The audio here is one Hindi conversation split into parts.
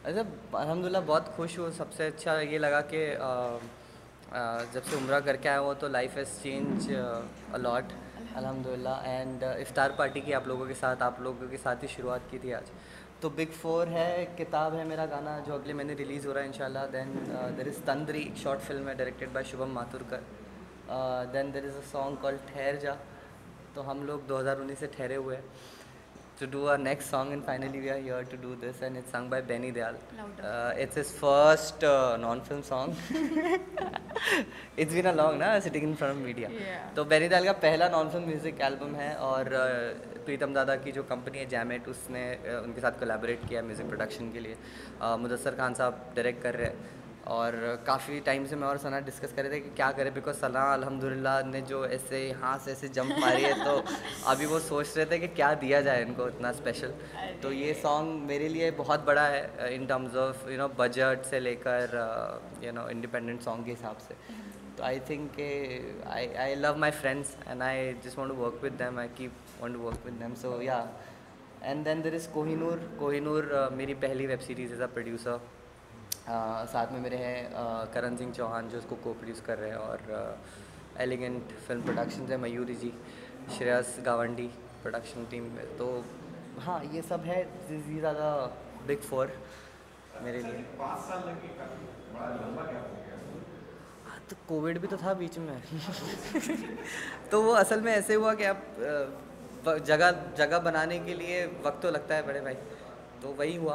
अच्छा, अल्हम्दुलिल्लाह बहुत खुश हूँ। सबसे अच्छा ये लगा कि जब से उम्रा करके आया हूँ तो लाइफ हैज़ चेंज अलॉट अल्हम्दुलिल्लाह। एंड इफ्तार पार्टी की आप लोगों के साथ ही शुरुआत की थी आज। तो बिग फोर है, एक किताब है, मेरा गाना जो अगले महीने रिलीज़ हो रहा है इंशाल्लाह। देन देर इज़ तंद्री, एक शॉर्ट फिल्म है directed by Shubham Mathurkar. Then there is a song called Thehar Ja. तो हम लोग 2019 से ठहरे हुए हैं to do our next song, and finally we are here to do this, and it's sung by Benny Dayal. It's his first non-film song. It's been a long na sitting in front of media. Yeah. तो बेनी दयाल का पहला नॉन-फिल्म म्यूज़िक एल्बम है, और प्रीतम दादा की जो कंपनी है जैमेट, उसने उनके साथ कोलैबोरेट किया म्यूज़िक प्रोडक्शन के लिए। मुदस्सर खान साहब डायरेक्ट कर रहे हैं, और काफ़ी टाइम से मैं और सना डिस्कस कर रहे थे कि क्या करें, बिकॉज सना अल्हम्दुलिल्लाह ने जो ऐसे यहाँ से ऐसे जंप मारी है, तो अभी वो सोच रहे थे कि क्या दिया जाए इनको इतना स्पेशल। तो ये सॉन्ग मेरे लिए बहुत बड़ा है इन टर्म्स ऑफ बजट से लेकर इंडिपेंडेंट सॉन्ग के हिसाब से। तो I think I love my friends and I just want to work with them, I keep want to work with them, so yeah. And then there is Kohinoor मेरी पहली web series as a producer. साथ में मेरे हैं करण सिंह चौहान जो उसको को प्रोड्यूस कर रहे हैं, और एलिगेंट फिल्म प्रोडक्शन है मयूरी जी, श्रेयस गावंडी प्रोडक्शन टीम में। तो हाँ, ये सब है, these are the big four मेरे लिए। 5 साल लगे, बड़ा लंबा गैप हो गया। हाँ, तो कोविड भी तो था बीच में। तो वो असल में ऐसे हुआ कि आप जगह जगह बनाने के लिए वक्त तो लगता है बड़े भाई, तो वही हुआ।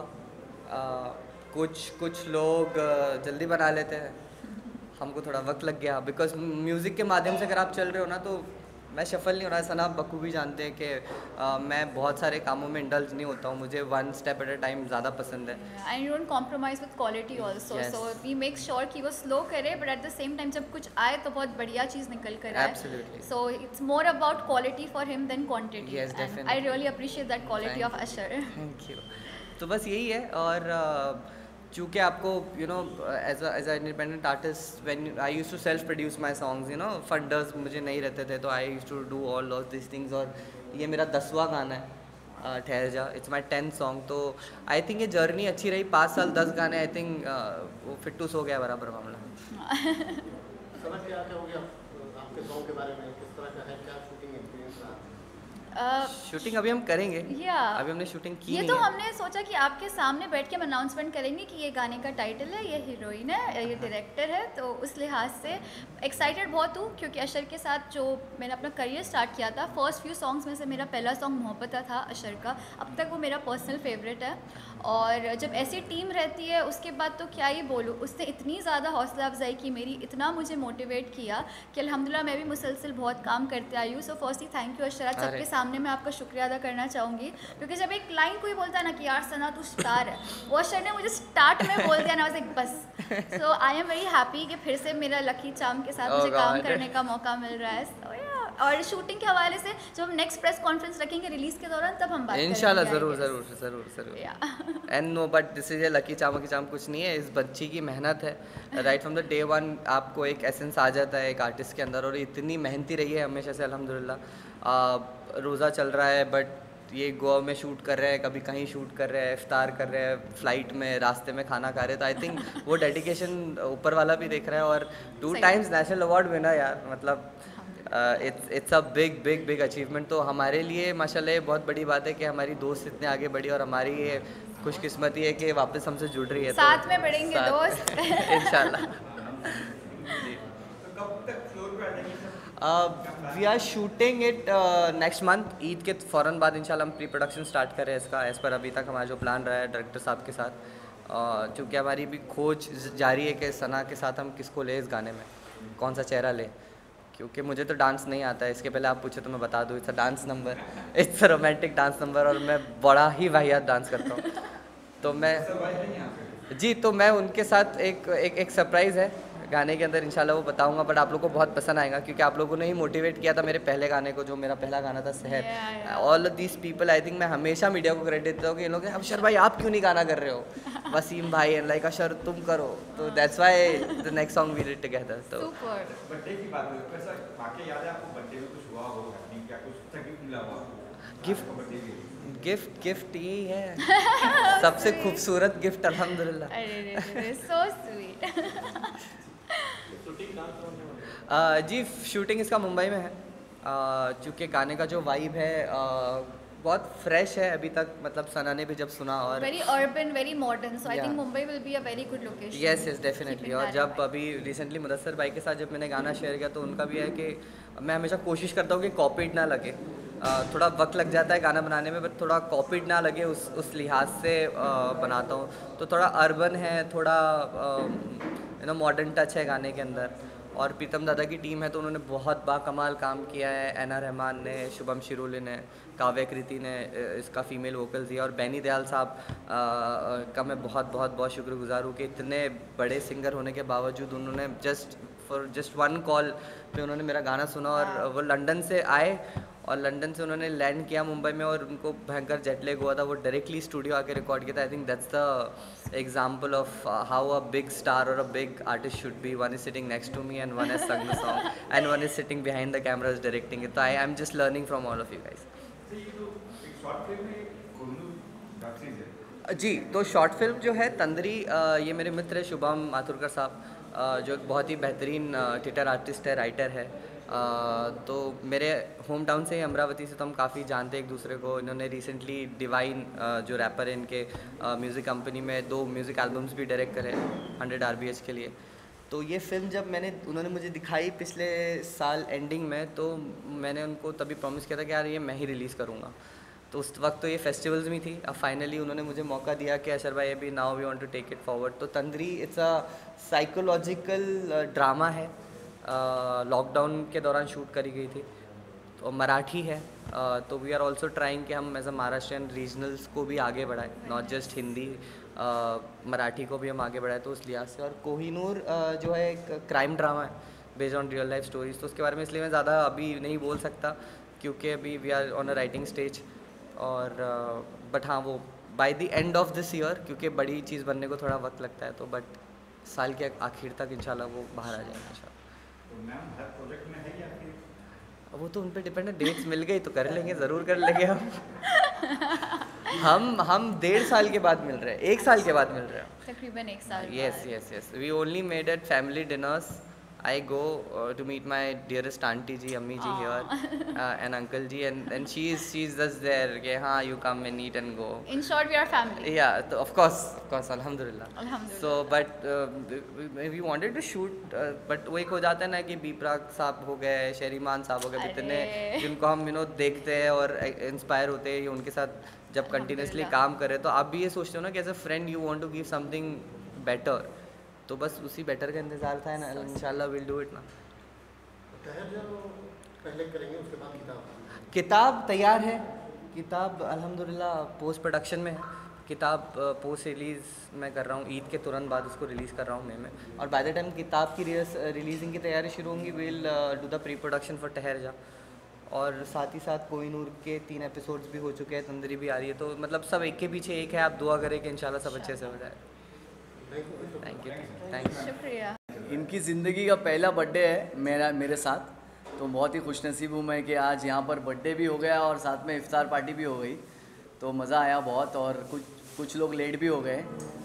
कुछ लोग जल्दी बना लेते हैं, हमको थोड़ा वक्त लग गया, बिकॉज म्यूज़िक के माध्यम से अगर आप चल रहे हो ना, तो मैं शफल नहीं हो रहा है। सना बखूबी जानते हैं कि मैं बहुत सारे कामों में इंडल्ज नहीं होता हूँ, मुझे one step at a time ज़्यादा पसंद है। And you don't compromise with quality also, Yes. So we make sure कि वो स्लो करे, but at the same time जब कुछ आए तो बहुत बढ़िया चीज़ निकल कर आए। Absolutely. So it's more about quality for him than quantity. Yes, definitely. I really appreciate that quality of Ashar. Thank you. तो बस यही है, और चूँकि आपको as a independent artist, when I used to self produce my songs, funders मुझे नहीं रहते थे, तो I used to do all of this things. और ये मेरा 10वां गाना है, ठहर जा, इट्स माय 10th सॉन्ग। तो आई थिंक ये जर्नी अच्छी रही, 5 साल 10 गाने, आई थिंक वो फिटूस हो गया बराबर मामला। समझ क्या क्या हो गया आपके सॉन्ग के बारे में, किस तरह का है, क्या शूटिंग एक्सपीरियंस रहा? शूटिंग अभी हम करेंगे, या अभी हमने शूटिंग की ये नहीं तो है। हमने सोचा कि आपके सामने बैठ के हम अनाउंसमेंट करेंगे कि ये गाने का टाइटल है, ये हीरोइन है, ये डायरेक्टर है। तो उस लिहाज से एक्साइटेड बहुत हूँ, क्योंकि अशर के साथ जो मैंने अपना करियर स्टार्ट किया था, फर्स्ट फ्यू सॉन्ग्स में से मेरा पहला सॉन्ग मोहब्बता था अशर का। अब तक वो मेरा पर्सनल फेवरेट है, और जब ऐसी टीम रहती है उसके बाद तो क्या ही बोलूँ, उसने इतनी ज़्यादा हौसला अफजाई की मेरी, इतना मुझे मोटिवेट किया कि अल्हम्दुलिल्लाह मैं भी मुसलसल बहुत काम करते आई हूँ। So firstly thank you Ashar, आज सबके सामने मैं आपका शुक्रिया अदा करना चाहूँगी, क्योंकि जब एक लाइन कोई बोलता है ना कि यार सना तू स्टार है, वो अशर ने मुझे स्टार्ट में बोल दिया ना, एक बस। So I am very happy कि फिर से मेरा लकी चाम के साथ मुझे काम करने का मौका मिल रहा है। So, yeah. और शूटिंग के हवाले से जब हम नेक्स्ट प्रेस कॉन्फ्रेंस रखेंगे रिलीज के दौरान, तब हम बात करेंगे। इंशाल्लाह, I ज़रूर guess. ज़रूर ज़रूर ज़रूर। Yeah. And no, but this is a lucky charm की चाम कुछ नहीं है, इस बच्ची की मेहनत है। Right from the day one आपको एक एसेंस आ जाता है एक आर्टिस्ट के अंदर, और इतनी मेहनती रही है हमेशा से अल्हम्दुलिल्लाह। रोज़ा चल रहा है, बट ये गोवा में शूट कर रहे हैं, कभी कहीं शूट कर रहे हैं, इफ्तार कर रहे हैं, फ्लाइट में रास्ते में खाना खा रहे हैं। तो आई थिंक वो डेडिकेशन ऊपर वाला भी देख रहा है, और 2 टाइम्स नेशनल अवार्ड विनर यार, मतलब it's a big big big achievement. तो हमारे लिए माशाल्लाह ये बहुत बड़ी बात है कि हमारी दोस्त इतने आगे बढ़ी, और हमारी ये खुशकिस्मती है कि वापस हमसे जुड़ रही है। साथ में बढ़ेंगे दोस्त। इंशाल्लाह। तो कब तक फ्लोर पे आ जाएंगे सब? We are shooting it next month, Eid के फ़ौरन बाद इंशाल्लाह हम प्री प्रोडक्शन स्टार्ट कर रहे हैं इसका, एज़ पर अभी तक हमारा जो प्लान रहा है डायरेक्टर साहब के साथ। चूँकि हमारी भी खोज जारी है कि सना के साथ हम किसको ले इस गाने में, कौन सा चेहरा ले, क्योंकि मुझे तो डांस नहीं आता है। इसके पहले आप पूछे तो मैं बता दूँ, it's a dance number, it's a romantic dance number, और मैं बड़ा ही वाहियात डांस करता हूँ। तो मैं सरवाइव नहीं यहाँ पे। जी, तो मैं उनके साथ एक सरप्राइज़ है गाने के अंदर, इंशाल्लाह वो बताऊंगा, बट आप लोगों को बहुत पसंद आएगा, क्योंकि आप लोगों ने ही मोटिवेट किया था मेरे पहले गाने को, जो मेरा पहला गाना था Shehar. All these people, I think मैं हमेशा मीडिया को क्रेडिट देता हूँ कि इन लोग अशर भाई आप क्यों नहीं गाना कर रहे हो, वसीम भाई एंड लाइक अशर तुम करो। तो that's why the next song we did together. तो सुपर। बर्थडे की बात हुई, कैसा वाकई याद है आपको? बर्थडे में कुछ हुआ हो, क्या कुछ गिफ्ट मिला हुआ आपको? गिफ्ट आपको बर्थडे के लिए गिफ्ट यही है सबसे खूबसूरत गिफ्ट अल्हम्दुलिल्लाह। अरे सो स्वीट। शूटिंग कहाँ से होने वाली है? जी शूटिंग इसका मुंबई में है। चूँकि गाने का जो वाइब है बहुत फ्रेश है अभी तक, मतलब सना ने भी जब सुना और very urban, very modern, so I Yeah. Think Mumbai will be a very good location. Yes definitely. और जब अभी रिसेंटली मुदस्सर भाई के साथ जब मैंने गाना शेयर किया तो उनका भी है कि मैं हमेशा कोशिश करता हूँ कि कॉपीड ना लगे। थोड़ा वक्त लग जाता है गाना बनाने में, बट थोड़ा कॉपीड ना लगे उस लिहाज से बनाता हूँ। तो थोड़ा अर्बन है, थोड़ा मॉडर्न टच है गाने के अंदर। और प्रीतम दादा की टीम है तो उन्होंने बहुत बाकमाल काम किया है। एना रहमान ने, शुभम शिरोले ने, काव्य कृति ने इसका फ़ीमेल वोकल्स दिया। और बैनी दयाल साहब का मैं बहुत शुक्रगुजार हूँ कि इतने बड़े सिंगर होने के बावजूद उन्होंने जस्ट वन कॉल पे उन्होंने मेरा गाना सुना। और वो लंदन से आए और लंदन से उन्होंने लैंड किया मुंबई में और उनको भयंकर जेट लैग हुआ था। वो डायरेक्टली स्टूडियो आके रिकॉर्ड किया था। I think that's the example of how a big star और a big artist should be. One is sitting next to me and one is sung the song and one is sitting behind the camera is directing it. तो I am just learning from all of you guys. ये जो एक शॉर्ट फिल्म में कोहिनूर वेब सीरीज है, जी तो शॉर्ट फिल्म जो है तंदरी, ये मेरे मित्र है शुभम माथुरकर साहब, जो एक बहुत ही बेहतरीन थिएटर आर्टिस्ट है, राइटर है। तो मेरे होम टाउन से ही अमरावती से तो हम काफ़ी जानते हैं एक दूसरे को। इन्होंने रिसेंटली डिवाइन जो रैपर है इनके म्यूज़िक कंपनी में 2 म्यूज़िक एल्बम्स भी डायरेक्ट करे 100 RBH के लिए। तो ये फिल्म जब उन्होंने मुझे दिखाई पिछले साल एंडिंग में, तो मैंने उनको तभी प्रॉमिस किया था कि यार ये मैं ही रिलीज़ करूँगा। तो उस वक्त तो ये फेस्टिवल्स में थी। अब फाइनली उन्होंने मुझे मौका दिया कि अशर भाई अभी now we want to take it forward. तो Tandri it's a psychological drama है, लॉकडाउन के दौरान शूट करी गई थी। तो मराठी है, तो वी आर ऑल्सो ट्राइंग कि हम एज अ महाराष्ट्रियन रीजनल्स को भी आगे बढ़ाएं, नॉट जस्ट हिंदी, मराठी को भी हम आगे बढ़ाएं। तो उस लिहाज से। और कोहिनूर जो है एक क्राइम ड्रामा है based on real life stories. तो उसके बारे में इसलिए मैं ज़्यादा अभी नहीं बोल सकता क्योंकि अभी we are on a writing stage. और बट हाँ वो by the end of this year, क्योंकि बड़ी चीज़ बनने को थोड़ा वक्त लगता है, तो बट साल के आखिर तक इंशाल्लाह वो बाहर आ जाएगा इंशाल्लाह। तो मैम हर प्रोजेक्ट में है या फिर अब वो तो उन पे डिपेंड है, डेट्स मिल गई तो कर लेंगे, ज़रूर कर लेंगे हम 1.5 साल के बाद मिल रहे हैं, 1 साल के बाद मिल रहे हैं। तकरीबन 1 साल। Yes we only made at family dinners. I go to meet my dearest auntie ji, ammi ji here, and uncle ji, and she's just there. Okay, हाँ, you come and eat and go. In short, we are family. Yeah, so of course, alhamdulillah. Alhamdulillah. So, but we wanted to shoot, but वो एक हो जाता है ना कि बीपराग साहब हो गए, शेरीमान साहब हो गए, इतने जिनको हम देखते हैं और इंस्पायर होते हैं उनके साथ जब कंटिन्यूसली काम करें, तो आप भी ये सोचते हो ना कि as a friend you want to give something better. तो बस उसी बेटर का इंतज़ार था ना, इंशाल्लाह विल डू इट ना। ठहर जाओ पहले करेंगे, उसके बाद किताब तैयार है। किताब अल्हम्दुलिल्लाह पोस्ट प्रोडक्शन में है। किताब पोस्ट रिलीज़ मैं कर रहा हूँ, ईद के तुरंत बाद उसको रिलीज़ कर रहा हूँ मई में। और बाय द टाइम किताब की रिलीजिंग की तैयारी शुरू होंगी, will do the pre production for Thehar Ja. और साथ ही साथ कोहिनूर के 3 एपिसोड्स भी हो चुके हैं, तंदरी भी आ रही है। तो मतलब सब एक के पीछे एक है। आप दुआ करें कि इंशाल्लाह सब अच्छे से हो जाए। Thank you. शुक्रिया। इनकी ज़िंदगी का पहला बर्थडे है मेरे साथ, तो बहुत ही खुशनसीब हूँ मैं कि आज यहाँ पर बर्थडे भी हो गया और साथ में इफ्तार पार्टी भी हो गई। तो मज़ा आया बहुत, और कुछ लोग लेट भी हो गए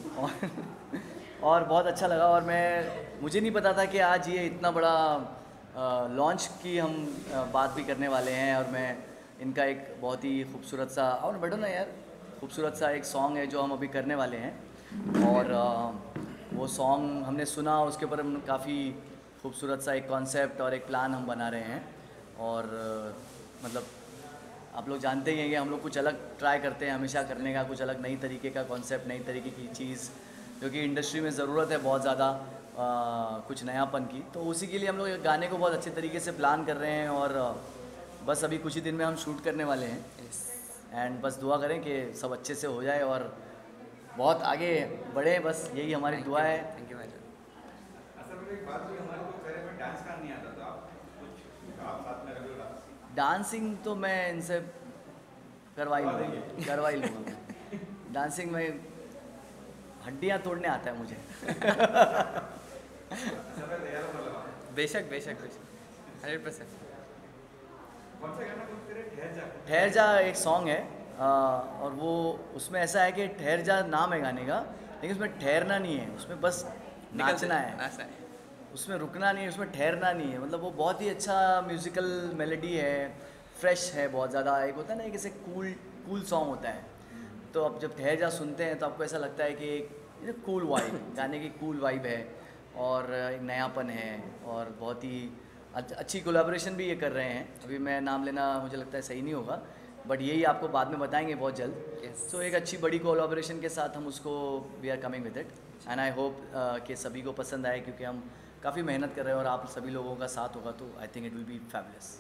और बहुत अच्छा लगा। और मुझे नहीं पता था कि आज ये इतना बड़ा लॉन्च की हम बात भी करने वाले हैं। और मैं इनका एक बहुत ही खूबसूरत सा, और बैठो ना यार, खूबसूरत सा एक सॉन्ग है जो हम अभी करने वाले हैं। और वो सॉन्ग हमने सुना, उसके ऊपर हम काफ़ी खूबसूरत सा एक कॉन्सेप्ट और एक प्लान हम बना रहे हैं। और मतलब आप लोग जानते ही हैं कि हम लोग कुछ अलग ट्राई करते हैं हमेशा करने का, कुछ अलग नई तरीके का कॉन्सेप्ट, नई तरीके की चीज़ जो कि इंडस्ट्री में ज़रूरत है बहुत ज़्यादा, कुछ नयापन की। तो उसी के लिए हम लोग गाने को बहुत अच्छे तरीके से प्लान कर रहे हैं। और बस अभी कुछ ही दिन में हम शूट करने वाले हैं। एंड बस दुआ करें कि सब अच्छे से हो जाए और बहुत आगे बढ़े, बस यही हमारी दुआ है। थैंक यू भाई। असल में एक बात हुई, हमारे को कह रहे में डांस का नहीं आता था, आप कुछ आप साथ में रखो डांस। डांसिंग तो मैं इनसे करवा ही लूँगा। डांसिंग में हड्डियाँ तोड़ने आता है मुझे। बेशक 100%। कौन सा गाना बोलते रहे? ठहर जा। ठहर जा एक सॉन्ग है, और वो उसमें ऐसा है कि ठहर जा नाम है गाने का, लेकिन उसमें ठहरना नहीं है, उसमें बस नाचना है, उसमें रुकना नहीं है, उसमें ठहरना नहीं है। मतलब वो बहुत ही अच्छा म्यूज़िकल मेलोडी है, फ्रेश है बहुत ज़्यादा। एक होता है ना, एक ऐसे कूल सॉन्ग होता है, तो अब जब ठहर जा सुनते हैं तो आपको ऐसा लगता है कि एक कूल वाइब, गाने की कूल वाइब है और एक नयापन है और बहुत ही अच्छी कोलैबोरेशन भी ये कर रहे हैं। अभी मैं नाम लेना मुझे लगता है सही नहीं होगा, बट यही आपको बाद में बताएंगे बहुत जल्द। सो एक अच्छी बड़ी कोलैबोरेशन के साथ हम उसको we are coming with it and I hope कि सभी को पसंद आए, क्योंकि हम काफ़ी मेहनत कर रहे हैं और आप सभी लोगों का साथ होगा तो I think it will be fabulous.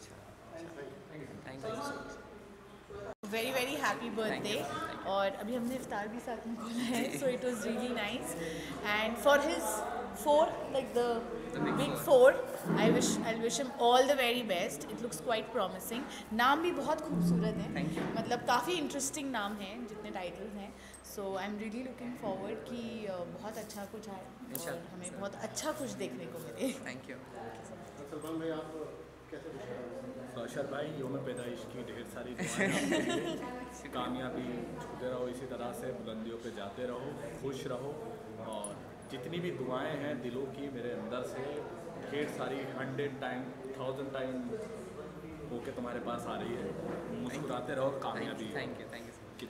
Very very happy birthday. और अभी हमने इफ्तार भी साथ में बोला है, so it was really nice and for his 4 like the big 4 I wish him all the very best. It looks quite promising. नाम भी बहुत खूबसूरत है, मतलब काफ़ी इंटरेस्टिंग नाम है जितने टाइटल्स हैं। So I am really looking forward कि बहुत अच्छा कुछ आए और हमें बहुत अच्छा कुछ देखने को मिले। Thank you. सलमान भाई आप कैसे विश करेंगे? अशर भाई, योम पैदाइश की ढेर सारी दुआएं आपके लिए। कामयाबी छूते रहो, इसी तरह से बुलंदियों पे जाते रहो, खुश रहो और जितनी भी दुआएं हैं दिलों की मेरे अंदर से ढेर सारी 100 टाइम 1000 टाइम होके तुम्हारे पास आ रही है। मुस्कुराते रहो, कामयाबी की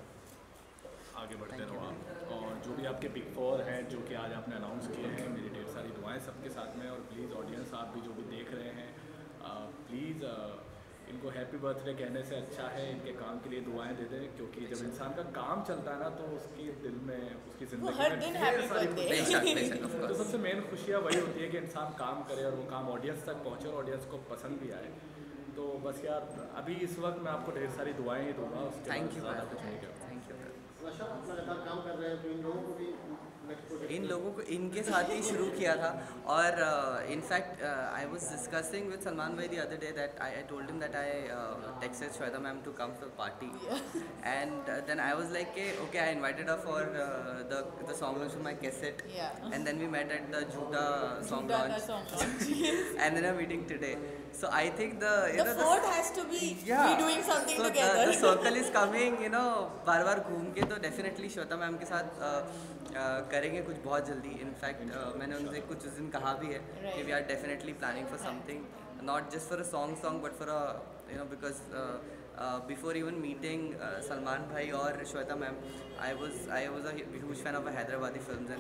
तरफ आगे बढ़ते रहो आप। और जो भी आपके बिग 4 हैं जो कि आज आपने अनाउंस किए हैं, मेरी ढेर सारी दुआएं सबके साथ में। और प्लीज़ ऑडियंस आप भी जो भी देख रहे हैं प्लीज़ इनको हैप्पी बर्थडे कहने से अच्छा है इनके काम के लिए दुआएं दे दें, क्योंकि जब इंसान का काम चलता है ना तो उसकी दिल में, उसकी ज़िंदगी हर में दिन ढेर हैप्पी सारी बर्थडे। तो सबसे मेन खुशियाँ वही होती है कि इंसान काम करे और वो काम ऑडियंस तक पहुँचे और ऑडियंस को पसंद भी आए। तो बस यार अभी इस वक्त मैं आपको ढेर सारी दुआएं ही दूंगा, उसके थैंक यू, ज़्यादा कुछ नहीं करूँगा। रशा, आप लगातार काम कर रहे हैं तो इन लोगों को भी नेक्स्ट प्रोजेक्ट इन लोगों को इनके साथ ही शुरू किया था। और in fact I was discussing with Salman भाई the other day that I told him that I texted Shweta ma'am to come for party and then I was like okay I invited her for the song launch of my cassette and then we met at the Judaa song launch and then I'm meeting today. So I think the fourth has to be we doing something so together. The circle is coming, बार-बार घूम के तो definitely श्वेता मैम के साथ करेंगे कुछ बहुत जल्दी। इनफैक्ट मैंने उनसे कुछ उस दिन कहा भी है कि we are definitely planning for something, not just for a song but for a because before even meeting Salman bhai or Shweta ma'am, I was a huge fan of Hyderabadi films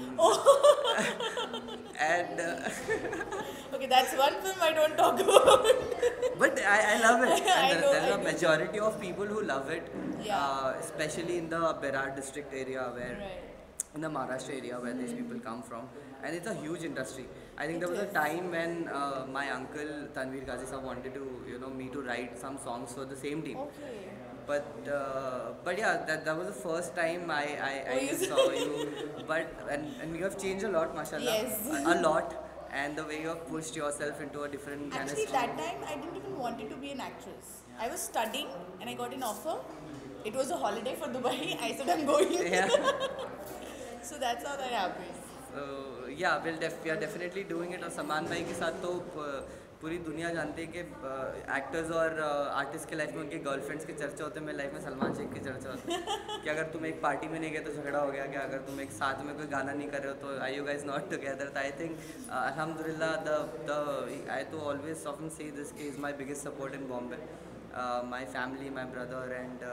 and Okay, that's one film I don't talk about. but I love it. And there are a I majority of people who love it, Yeah. especially in the Berar district area where Right. in the Maharashtra area where these people come from, and it's a huge industry. I think It there was a is. time when my uncle Tanveer Ghazi sir wanted to me to write some songs for the same team. Okay. But yeah, that was the first time I you saw you. But and you have changed a lot, mashallah. Yes. A lot. And the way you have pushed yourself into a different kind of Actually, stream. that time I didn't even wanted to be an actress. I was studying and I got an offer. It was a holiday for Dubai. I said I'm going. Yeah. So that's how that happened. So yeah, we are definitely doing it. और सलमान भाई के साथ तो पूरी दुनिया जानती है कि एक्टर्स और आर्टिस्ट के लाइफ में उनके गर्लफ्रेंड्स के चर्चा होते हैं। मेरी लाइफ में सलमान शेख की चर्चा होती है कि अगर तुम एक पार्टी में नहीं गए तो झगड़ा हो गया, क्या अगर तुम एक साथ में कोई गाना नहीं कर रहे हो तो I you guys not together. तो आई थिंक अल्हम्दुलिल्लाह आई तो ऑलवेज ऑफन से दिस के is my biggest support in Bombay, my family, my brother and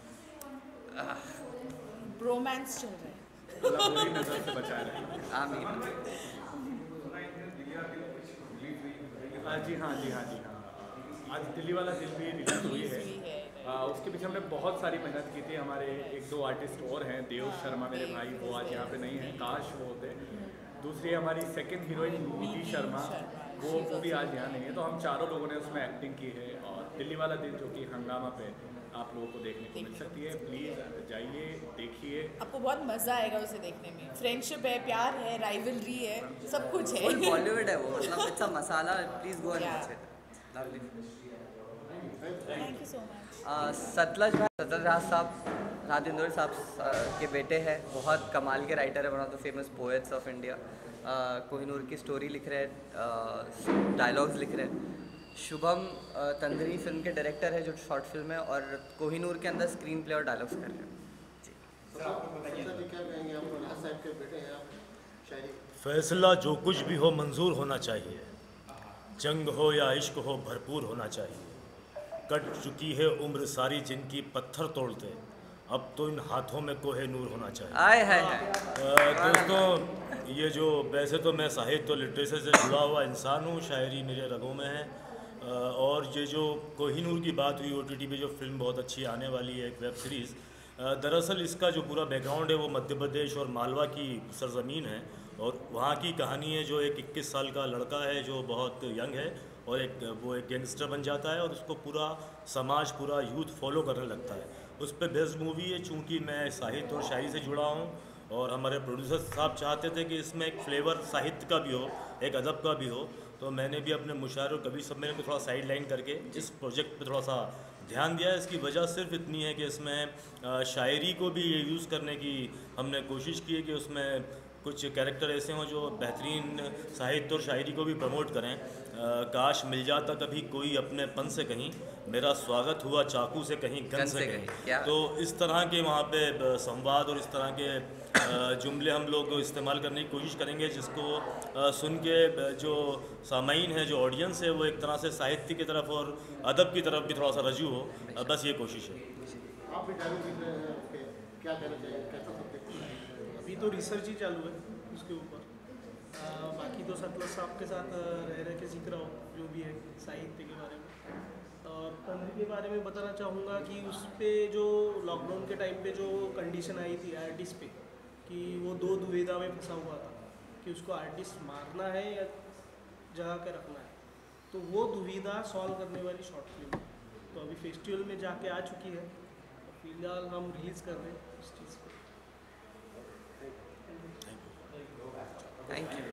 Bromance चल रहा है. अल्लाह बुरी नज़र से बचाए रहे। आमीन। जी हाँ। आज दिल्ली वाला दिल भी रिलीज हुई है। उसके पीछे हमने बहुत सारी मेहनत की थी। हमारे 1-2 आर्टिस्ट और हैं, देव शर्मा मेरे भाई, वो आज यहाँ पे नहीं हैं, काश वो होते। दूसरी हमारी सेकंड हीरोइन नीति शर्मा, वो भी आज यहाँ नहीं है। तो हम चारों लोगों ने उसमें एक्टिंग की है। और दिल्ली वाला दिल जो कि हंगामा पे आप लोगों को देखने को मिल सकती है, प्लीज़ जाइए देखिए। आपको बहुत मज़ा आएगा उसे देखने में। फ्रेंडशिप है, प्यार है, राइवलरी है, सब कुछ है. फुल बॉलीवुड है वो, मतलब it's a masala. Please go and watch it. Lovely. Thank you so much. Satluj Raj साहब, राज इंदौरी साहब के बेटे हैं. बहुत कमाल के राइटर है, one of the famous poets of India. Kohinoor की स्टोरी लिख रहे हैं, डायलॉग्स लिख रहे हैं. शुभम तंदरी फिल्म के डायरेक्टर है, जो शॉर्ट फिल्म है, और कोहिनूर के अंदर स्क्रीन प्ले और डायलॉग्स कर रहे हैं। फैसला जो कुछ भी हो मंजूर होना चाहिए, जंग हो या इश्क हो भरपूर होना चाहिए। कट चुकी है उम्र सारी जिनकी पत्थर तोड़ते, अब तो इन हाथों में कोहे नूर होना चाहिए। आए हाय दोस्तों, ये जो वैसे तो मैं साहित्य और लिटरेचर से जुड़ा हुआ इंसान हूँ, शायरी मेरे रगों में है, और ये जो कोहिनूर की बात हुई OTT पे जो फिल्म बहुत अच्छी आने वाली है, एक वेब सीरीज़, दरअसल इसका जो पूरा बैकग्राउंड है वो मध्य प्रदेश और मालवा की सरजमीन है, और वहाँ की कहानी है जो एक 21 साल का लड़का है जो बहुत यंग है, और वो एक गैंगस्टर बन जाता है, और उसको पूरा समाज, पूरा यूथ फॉलो करने लगता है। उस पर बेस्ड मूवी है। चूँकि मैं साहित्य और शायरी से जुड़ा हूँ, और हमारे प्रोड्यूसर साहब चाहते थे कि इसमें एक फ्लेवर साहित्य का भी हो, एक अदब का भी हो, तो मैंने भी अपने मुशायरे और कवि सम्मेलन को थोड़ा साइड लाइन करके इस प्रोजेक्ट पे थोड़ा सा ध्यान दिया है। इसकी वजह सिर्फ इतनी है कि इसमें शायरी को भी यूज़ करने की हमने कोशिश की है कि उसमें कुछ कैरेक्टर ऐसे हों जो बेहतरीन साहित्य और शायरी को भी प्रमोट करें। काश मिल जाता कभी कोई अपनेपन से कहीं, मेरा स्वागत हुआ चाकू से कहीं, गन से कहीं। तो इस तरह के वहाँ पे संवाद और इस तरह के जुमले हम लोग इस्तेमाल करने की कोशिश करेंगे, जिसको सुन के जो सामाईन है, जो ऑडियंस है, वो एक तरह से साहित्य की तरफ और अदब की तरफ भी थोड़ा सा रजू हो। बस ये कोशिश है। आप भी डायलॉग लिख रहे हैं, क्या कहना चाहिए, कैसा सब्जेक्ट है? अभी तो रिसर्च ही चालू है उसके ऊपर। बाकी तो सतलज साहब के साथ रह के सीख रहा हूँ जो भी है साहित्य के बारे में। और तंत्र के बारे में बताना चाहूँगा कि उस पर जो लॉकडाउन के टाइम पे जो कंडीशन आई थी आर्टिस्ट पे, कि वो 2 दुविधा में फंसा हुआ था कि उसको आर्टिस्ट मारना है या जगा के रखना है, तो वो दुविधा सॉल्व करने वाली शॉर्ट फिल्म तो अभी फेस्टिवल में जाके आ चुकी है। फिलहाल हम रिलीज़ कर रहे हैं इस चीज़ को। Thank you.